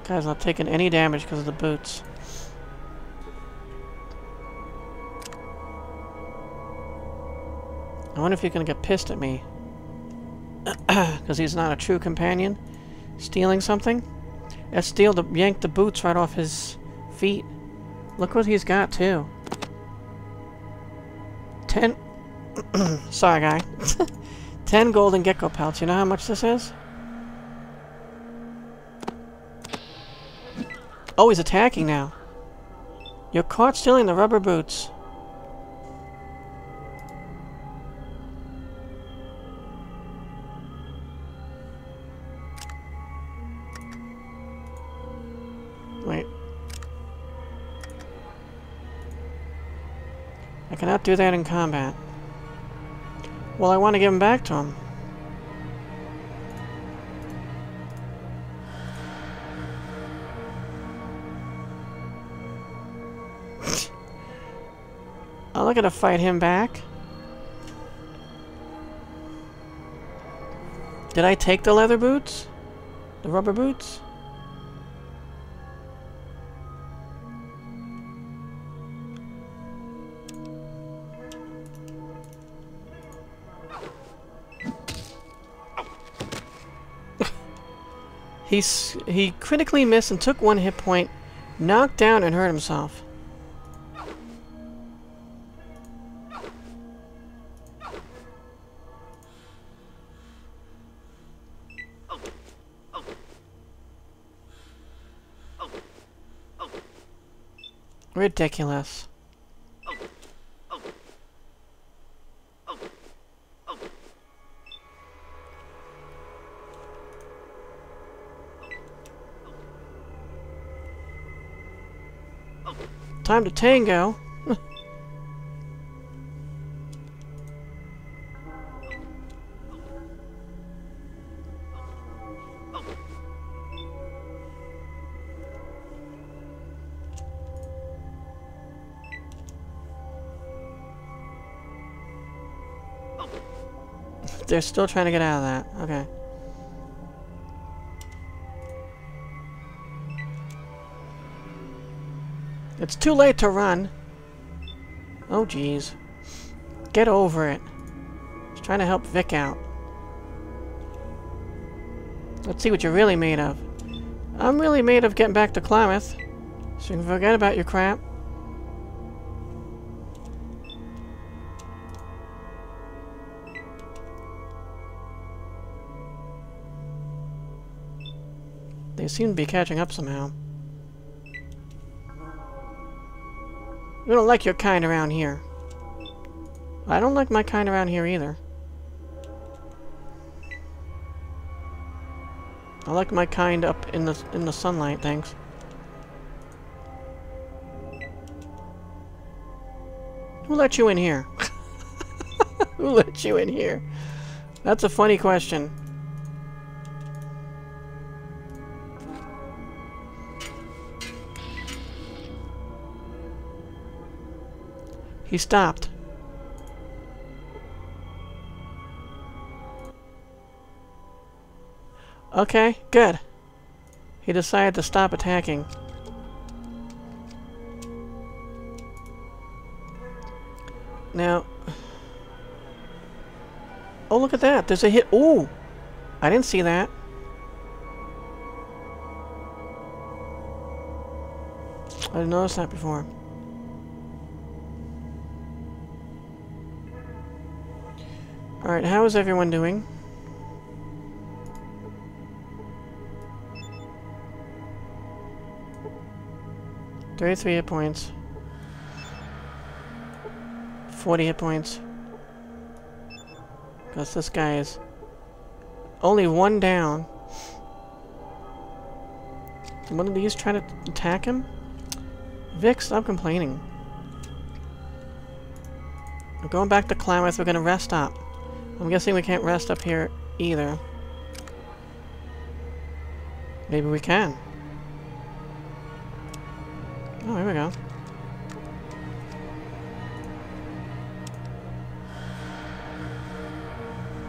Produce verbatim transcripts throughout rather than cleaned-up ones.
Guy's not taking any damage because of the boots. I wonder if he's gonna get pissed at me. Because he's not a true companion. Stealing something? Let's steal the yank the boots right off his feet. Look what he's got too. Ten sorry guy. Ten golden gecko pelts. You know how much this is? Oh, he's attacking now. You're caught stealing the rubber boots. Wait. I cannot do that in combat. Well, I want to give him back to him. I'm not gonna fight him back. Did I take the leather boots? The rubber boots? He's, he critically missed and took one hit point, knocked down and hurt himself. Ridiculous. Time to tango. They're still trying to get out of that. Okay. It's too late to run. Oh, jeez. Get over it. Just trying to help Vic out. Let's see what you're really made of. I'm really made of getting back to Klamath. So you can forget about your crap. They seem to be catching up somehow. We don't like your kind around here. I don't like my kind around here either. I like my kind up in the in the sunlight, thanks. Who let you in here? Who let you in here? That's a funny question. He stopped. Okay, good. He decided to stop attacking. Now... Oh, look at that! There's a hit. Ooh! I didn't see that. I didn't notice that before. Alright, how is everyone doing? thirty-three hit points. forty hit points. Because this guy is only one down. One of these trying to attack him? Vic, stop complaining. We're going back to Klamath. We're going to rest up. I'm guessing we can't rest up here either. Maybe we can. Oh, here we go.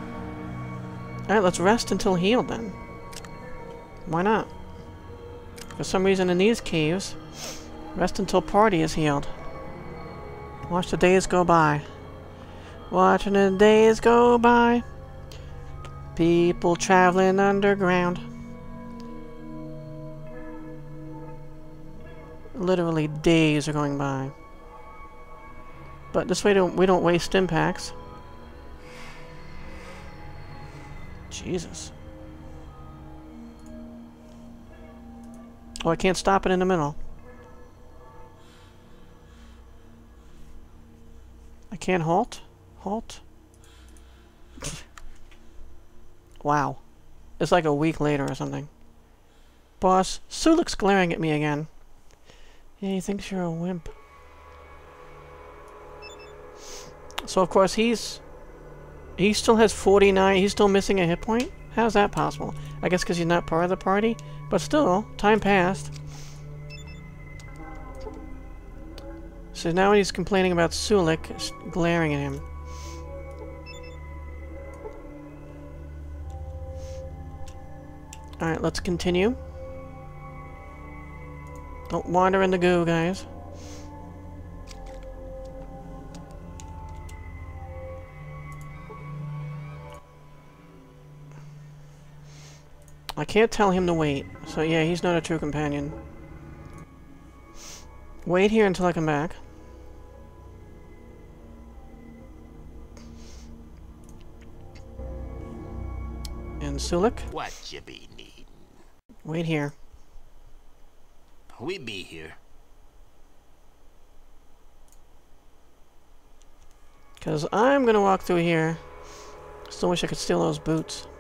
Alright, let's rest until healed then. Why not? For some reason in these caves, rest until party is healed. Watch the days go by. Watching the days go by. People traveling underground. Literally days are going by. But this way don't, we don't waste stim packs. Jesus. Oh, I can't stop it in the middle. I can't halt? Halt? Wow. It's like a week later or something. Boss, Sulik's glaring at me again. Yeah, he thinks you're a wimp. So of course he's... He still has forty-nine, he's still missing a hit point? How's that possible? I guess because he's not part of the party? But still, time passed. So now he's complaining about Sulik glaring at him. Alright, let's continue. Don't wander in the goo, guys. I can't tell him to wait. So yeah, he's not a true companion. Wait here until I come back. And Sulik? What you be needin'? Wait here. We be here. Because I'm gonna walk through here. Still wish I could steal those boots.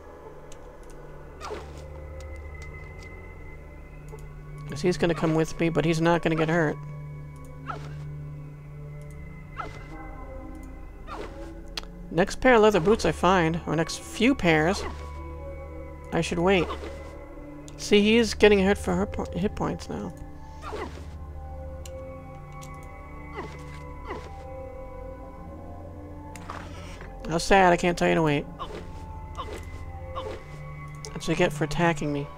Because he's gonna come with me, but he's not gonna get hurt. Next pair of leather boots I find, or next few pairs, I should wait. See, he's getting hurt for her po hit points now. How sad, I can't tell you to wait. That's what you get for attacking me.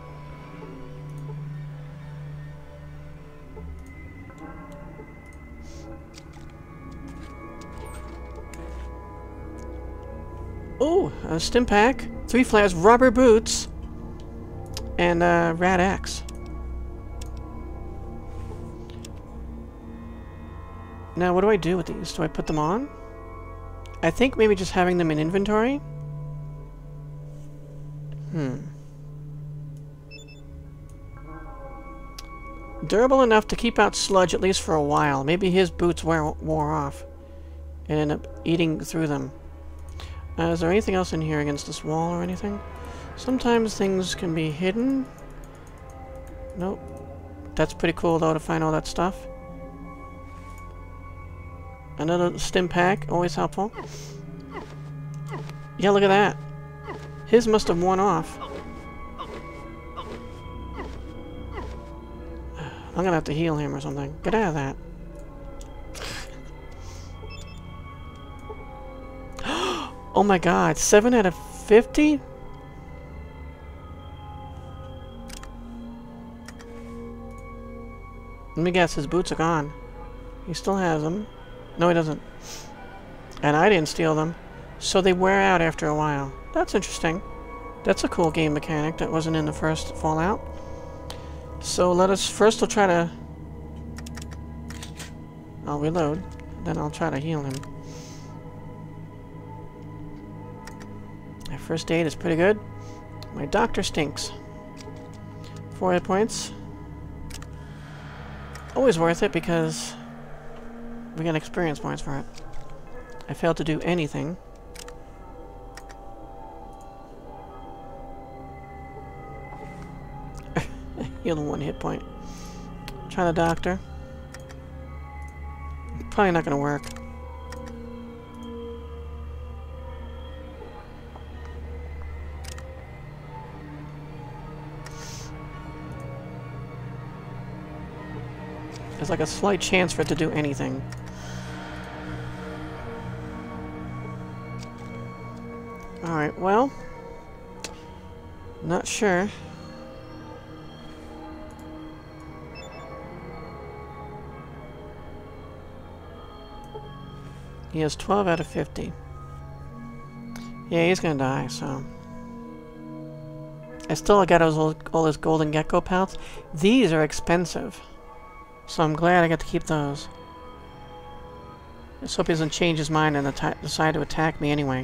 Oh, a stim pack, three flares, rubber boots, and uh, Rad Axe. Now, what do I do with these? Do I put them on? I think maybe just having them in inventory? Hmm. Durable enough to keep out sludge at least for a while. Maybe his boots wear, wore off and end up eating through them. Uh, is there anything else in here against this wall or anything? Sometimes things can be hidden. Nope. That's pretty cool though to find all that stuff. Another stim pack, always helpful. Yeah, look at that. His must have worn off. I'm gonna have to heal him or something. Get out of that. Oh my god, seven out of fifty? Let me guess, his boots are gone. He still has them. No, he doesn't. And I didn't steal them. So they wear out after a while. That's interesting. That's a cool game mechanic that wasn't in the first Fallout. So let us... First we'll try to... I'll reload. Then I'll try to heal him. My first aid is pretty good. My doctor stinks. Four hit points. Always worth it because... we get experience points for it. I failed to do anything. Healed one hit point. Try the doctor. Probably not gonna work. There's like a slight chance for it to do anything. Alright, well, not sure. He has twelve out of fifty. Yeah, he's gonna die, so... I still got all, all his golden gecko pelts. These are expensive. So I'm glad I got to keep those. Let's hope he doesn't change his mind and decide to attack me anyway.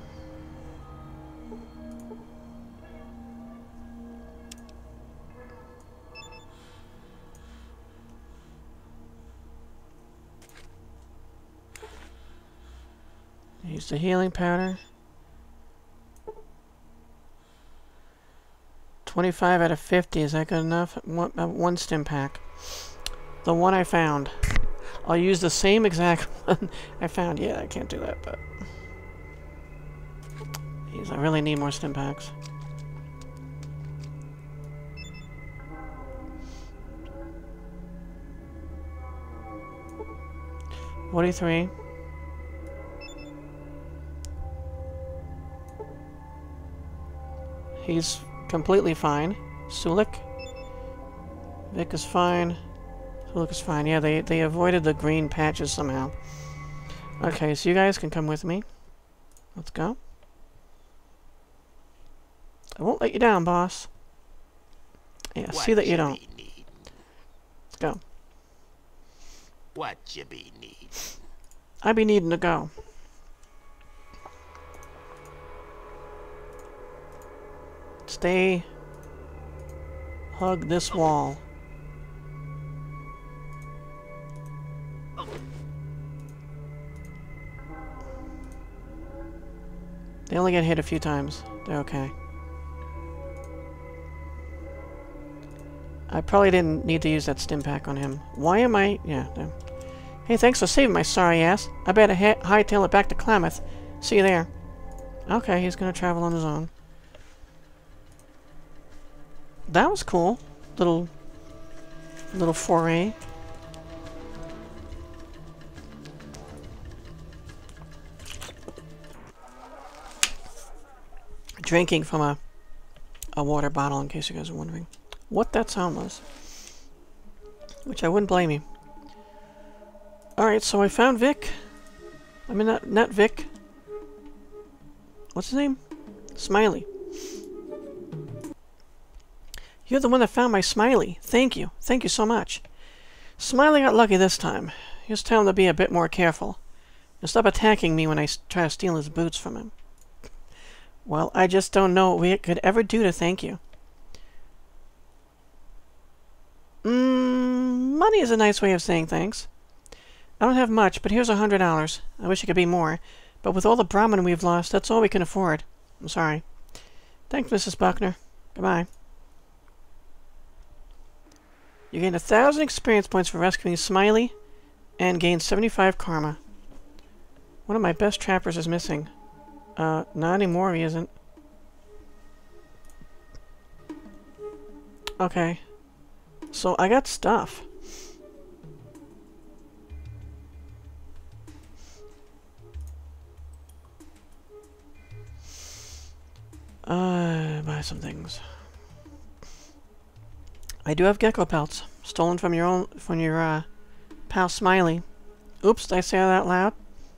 Use the healing powder. twenty-five out of fifty, is that good enough? One, uh, one stim pack. The one I found. I'll use the same exact one I found. Yeah, I can't do that, but... Jeez, I really need more stim packs. forty-three. He's completely fine. Sulik. Vic is fine. Sulik is fine. Yeah, they, they avoided the green patches somehow. Okay, so you guys can come with me. Let's go. I won't let you down, boss. Yeah, What see that you don't. Need? Let's go. What you be need? I be needing to go. Stay. Hug this wall. They only get hit a few times. They're okay. I probably didn't need to use that stim pack on him. Why am I... Yeah, there. Hey, thanks for saving my sorry ass. I better hightail it back to Klamath. See you there. Okay, he's gonna travel on his own. That was cool. Little... Little foray. Drinking from a... a water bottle, in case you guys are wondering what that sound was. Which I wouldn't blame you. Alright, so I found Vic. I mean, not, not Vic. What's his name? Smiley. You're the one that found my Smiley. Thank you. Thank you so much. Smiley got lucky this time. Just tell him to be a bit more careful. And stop attacking me when I try to steal his boots from him. Well, I just don't know what we could ever do to thank you. Mmm, money is a nice way of saying thanks. I don't have much, but here's a hundred dollars. I wish it could be more, but with all the Brahmin we've lost, that's all we can afford. I'm sorry. Thanks, Missus Buckner. Goodbye. You gain a thousand experience points for rescuing Smiley, and gain seventy-five karma. One of my best trappers is missing. Uh, not anymore, he isn't. Okay. So, I got stuff. Uh, buy some things. I do have gecko pelts, stolen from your own, from your, uh, pal Smiley. Oops, did I say that out loud?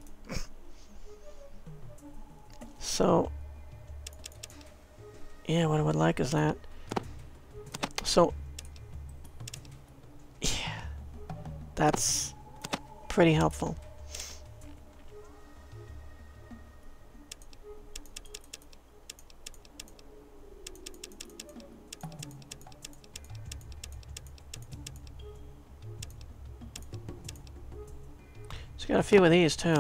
So, yeah, what I would like is that. So, yeah, that's pretty helpful. Just got a few of these too.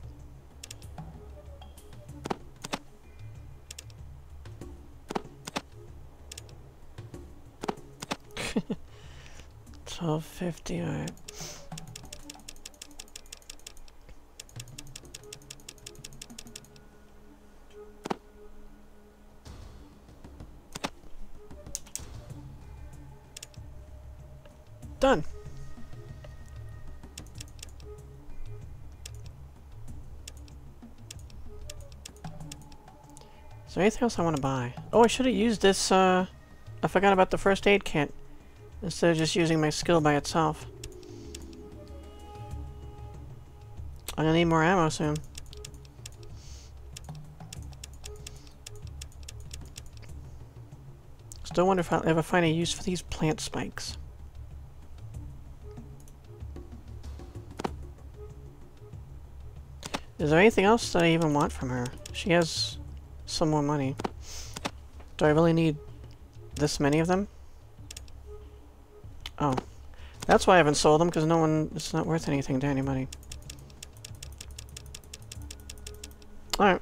twelve fifty, alright. Done. Is there anything else I want to buy? Oh, I should have used this, uh... I forgot about the first aid kit. Instead of just using my skill by itself. I'm gonna need more ammo soon. Still wonder if I'll ever find a use for these plant spikes. Is there anything else that I even want from her? She has some more money. Do I really need this many of them? Oh. That's why I haven't sold them, because no one... It's not worth anything to anybody. Alright.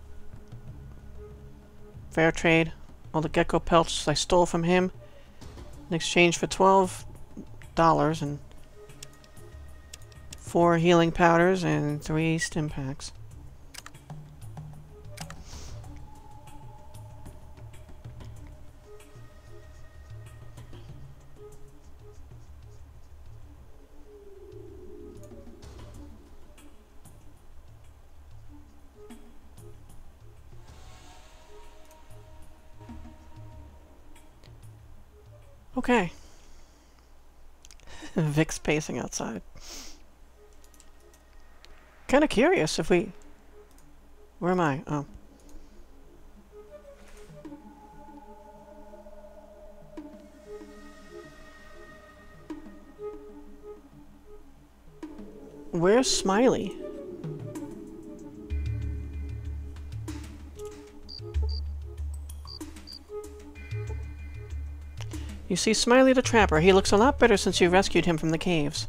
Fair trade. All the gecko pelts I stole from him in exchange for twelve dollars and four healing powders and three stim packs. Okay. Vic's pacing outside. Kind of curious if we... Where am I? Oh. Where's Smiley? You see Smiley the Trapper. He looks a lot better since you rescued him from the caves.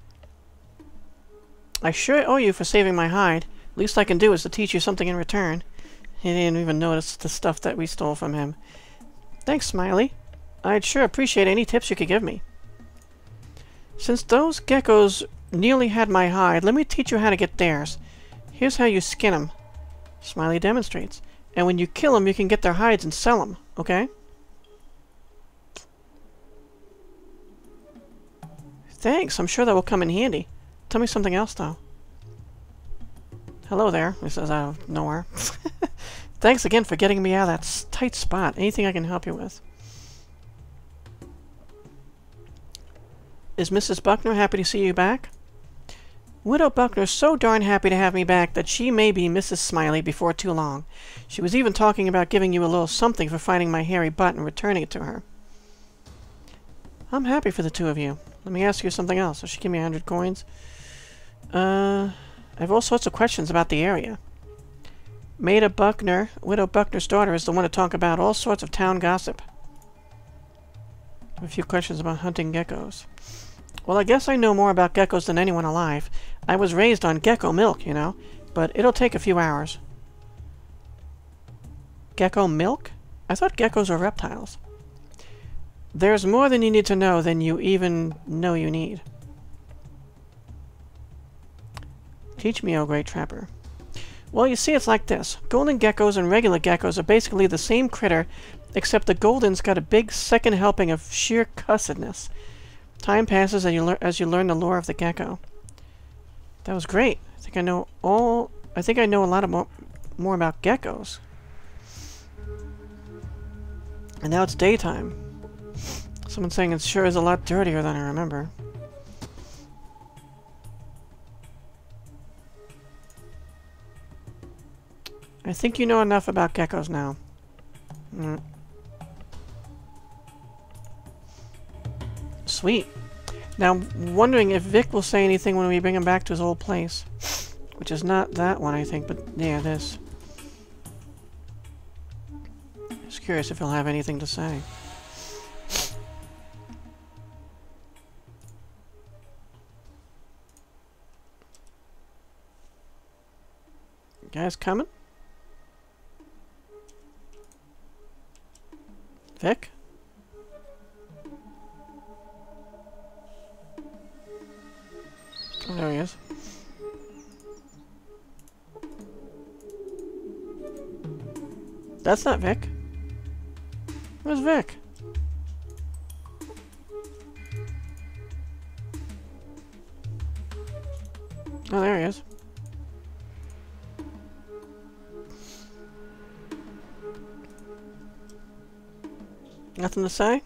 I sure owe you for saving my hide. Least I can do is to teach you something in return. He didn't even notice the stuff that we stole from him. Thanks, Smiley. I'd sure appreciate any tips you could give me. Since those geckos nearly had my hide, let me teach you how to get theirs. Here's how you skin them. Smiley demonstrates. And when you kill them, you can get their hides and sell them, okay? Thanks, I'm sure that will come in handy. Tell me something else, though. Hello there, he says out of nowhere. Thanks again for getting me out of that tight spot. Anything I can help you with? Is Missus Buckner happy to see you back? Widow Buckner's so darn happy to have me back that she may be Missus Smiley before too long. She was even talking about giving you a little something for finding my hairy butt and returning it to her. I'm happy for the two of you. Let me ask you something else. Will she give me a hundred coins? Uh, I have all sorts of questions about the area. Maida Buckner, Widow Buckner's daughter, is the one to talk about all sorts of town gossip. I have a few questions about hunting geckos. Well, I guess I know more about geckos than anyone alive. I was raised on gecko milk, you know, but it'll take a few hours. Gecko milk? I thought geckos were reptiles. There's more than you need to know than you even know you need. Teach me, oh great trapper. Well, you see, it's like this. Golden geckos and regular geckos are basically the same critter, except the golden's got a big second helping of sheer cussedness. Time passes as you, lear as you learn the lore of the gecko. That was great. I think I know all... I think I know a lot of mo more about geckos. And now it's daytime. Someone's saying it sure is a lot dirtier than I remember. I think you know enough about geckos now. Mm. Sweet. Now, I'm wondering if Vic will say anything when we bring him back to his old place. Which is not that one, I think, but yeah, this. Just curious if he'll have anything to say. You guys coming? Vic? Oh, there he is. That's not Vic. Where's Vic? Oh, there he is. Nothing to say?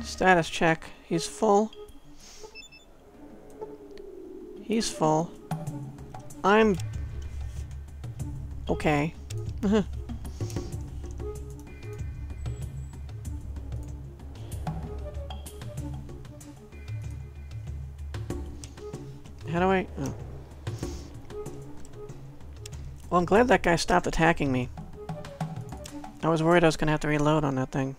Status check. He's full. He's full. I'm... okay. How do I... oh. Well, I'm glad that guy stopped attacking me. I was worried I was going to have to reload on that thing.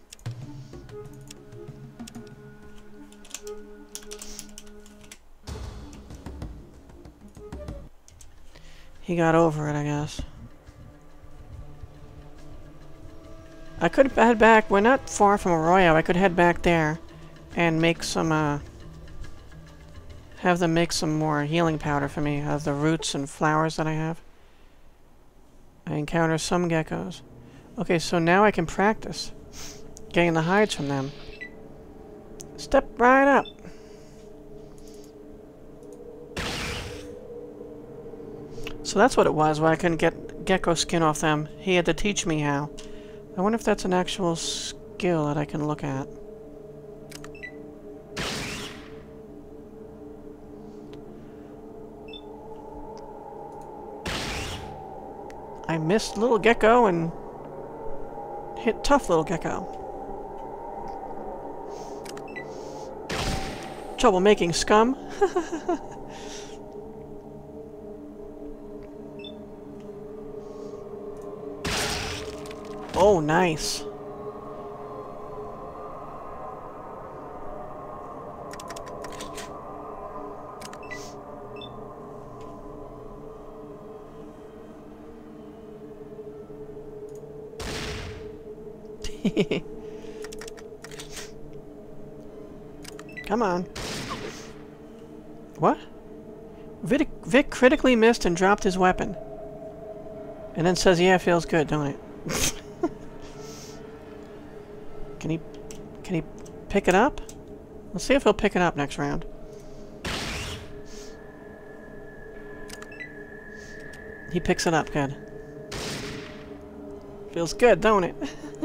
He got over it, I guess. I could head back. We're not far from Arroyo. I could head back there and make some, uh... have them make some more healing powder for me out of the roots and flowers that I have. I encounter some geckos. Okay, so now I can practice getting the hides from them. Step right up. So that's what it was, why I couldn't get gecko skin off them. He had to teach me how. I wonder if that's an actual skill that I can look at. I missed little gecko and hit tough little gecko. Trouble making scum. Oh, nice. Come on. What? Vic, Vic critically missed and dropped his weapon. And then says, yeah, it feels good, don't it? Can he... Can he pick it up? Let's see if he'll pick it up next round. He picks it up, good. Feels good, don't it?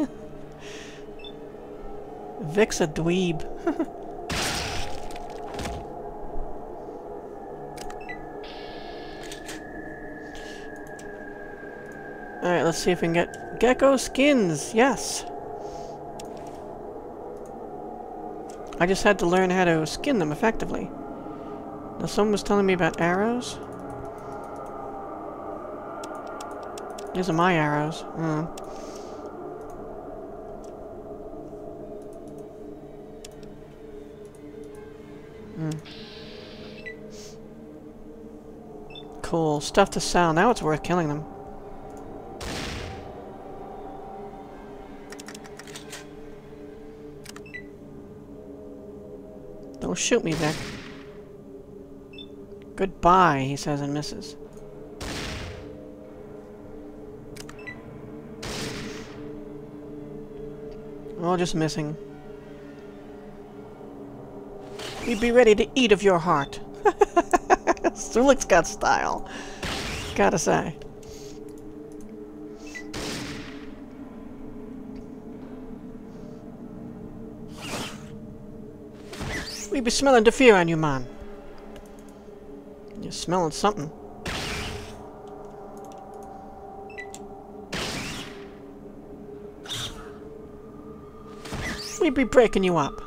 Vic's a dweeb. Alright, let's see if we can get gecko skins. Yes! I just had to learn how to skin them effectively. Now, someone was telling me about arrows. These are my arrows. Mm. Mm. Cool. Stuff to sell. Now it's worth killing them. Don't shoot me, Vic. Goodbye, he says and misses. Oh, just missing. We'd be ready to eat of your heart. Sulik's got style. Gotta say. We be smelling the fear on you, man. You're smelling something. We be breaking you up.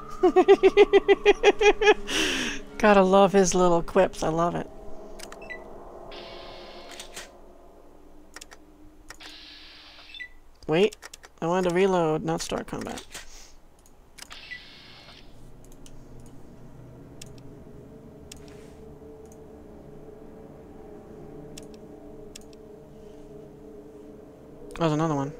Gotta love his little quips. I love it. Wait. I wanted to reload, not start combat. Oh, there's another one.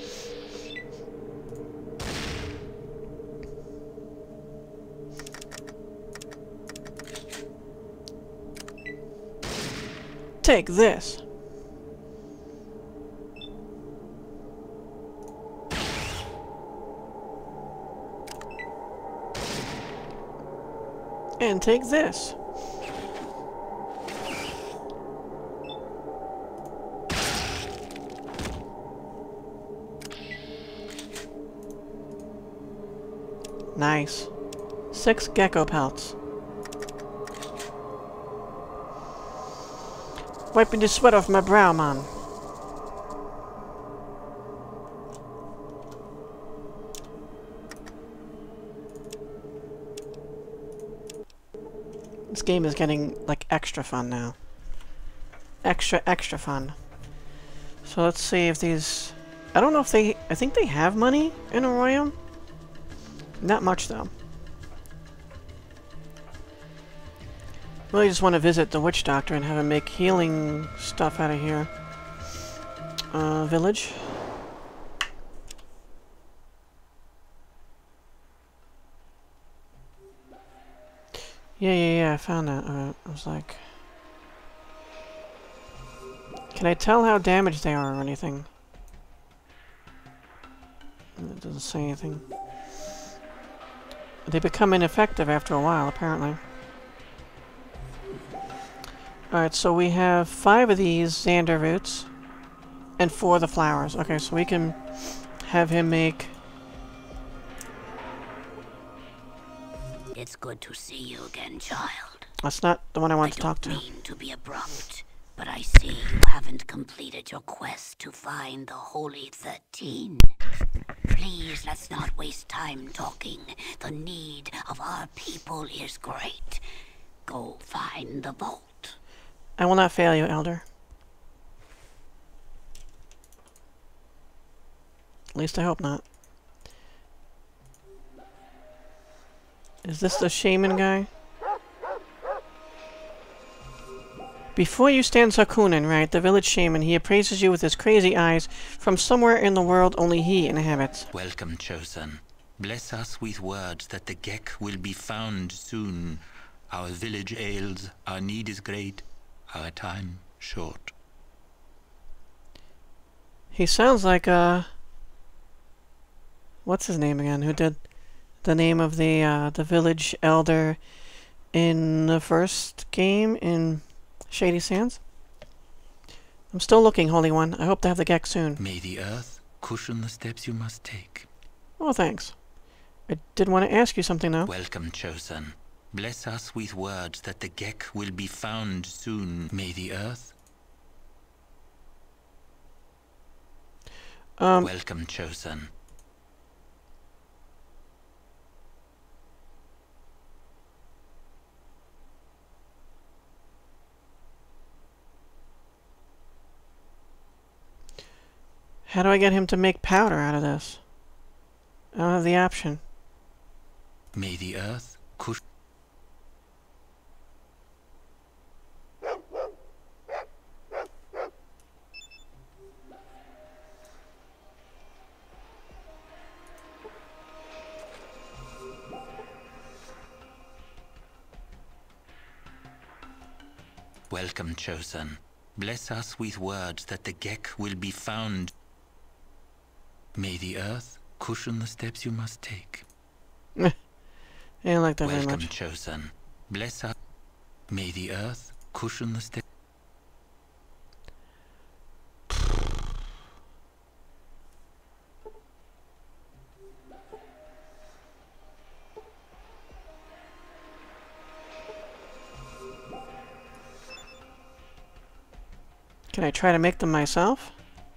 Take this. And take this. Nice. Six gecko pelts. Wiping the sweat off my brow, man. This game is getting, like, extra fun now. Extra, extra fun. So let's see if these... I don't know if they... I think they have money in Arroyo. Not much, though. Really just want to visit the witch doctor and have him make healing stuff out of here. Uh, village. Yeah, yeah, yeah, I found that. Uh, I was like... Can I tell how damaged they are or anything? It doesn't say anything. They become ineffective after a while, apparently. Alright, so we have five of these Xander roots. And four of the flowers. Okay, so we can have him make... It's good to see you again, child. That's not the one I want I to talk to. don't mean to be abrupt, but I see you haven't completed your quest to find the Holy Thirteen. Please, let's not waste time talking. The need of our people is great. Go find the vault. I will not fail you, Elder. At least I hope not. Is this the shaman guy? Before you stand Sakunin, right? The village shaman. He appraises you with his crazy eyes from somewhere in the world only he inhabits. Welcome, chosen. Bless us with words that the Gek will be found soon. Our village ails, our need is great, our time short. He sounds like, uh... what's his name again? Who did the name of the, uh, the village elder in the first game in Shady Sands? I'm still looking, Holy One. I hope to have the Gek soon. May the earth cushion the steps you must take. Oh, thanks. I did want to ask you something, though. Welcome, chosen. Bless us with words that the Gek will be found soon. May the earth... Um... Welcome, chosen. How do I get him to make powder out of this? I don't have the option. May the earth cushion... Welcome, chosen. Bless us with words that the Gek will be found. May the earth cushion the steps you must take. I don't like that very Welcome, much. chosen. Bless us. May the earth cushion the steps. Can I try to make them myself?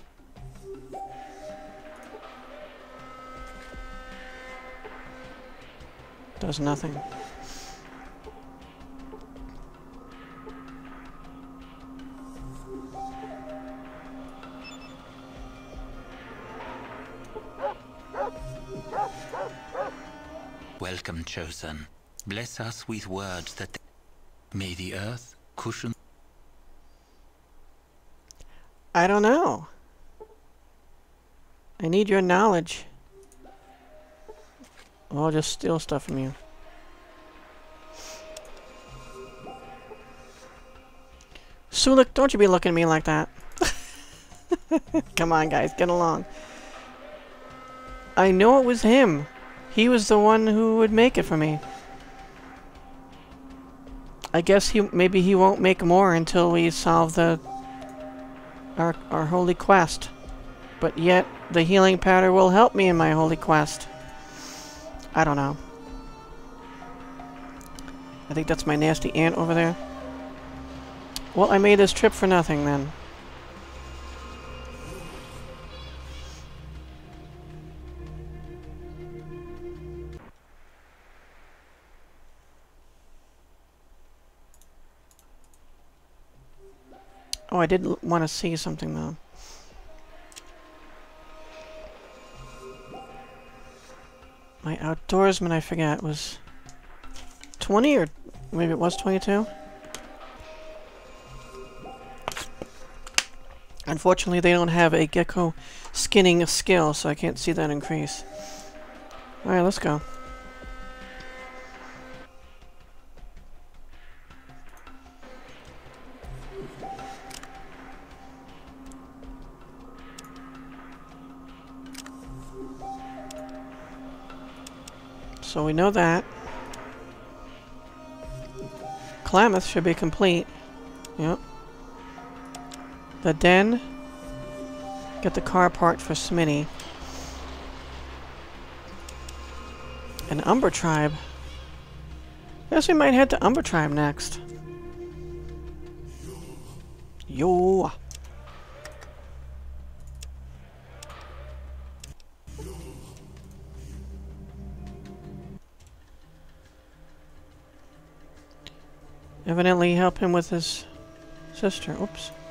Does nothing. Welcome, chosen. Bless us with words that... May the earth cushion... I don't know. I need your knowledge. I'll just steal stuff from you. Sulik, don't you be looking at me like that. Come on, guys, get along. I know it was him. He was the one who would make it for me. I guess he maybe he won't make more until we solve the our our holy quest. But yet the healing powder will help me in my holy quest. I don't know. I think that's my nasty ant over there. Well, I made this trip for nothing then. Oh, I did want to see something though. My outdoorsman, I forget, was twenty or maybe it was twenty-two? Unfortunately, they don't have a gecko skinning skill, so I can't see that increase. Alright, let's go. So we know that. Klamath should be complete. Yep. The den. Get the car parked for Smitty. And Umber Tribe. I guess we might head to Umber Tribe next. Yo. Evidently help him with his sister. Oops.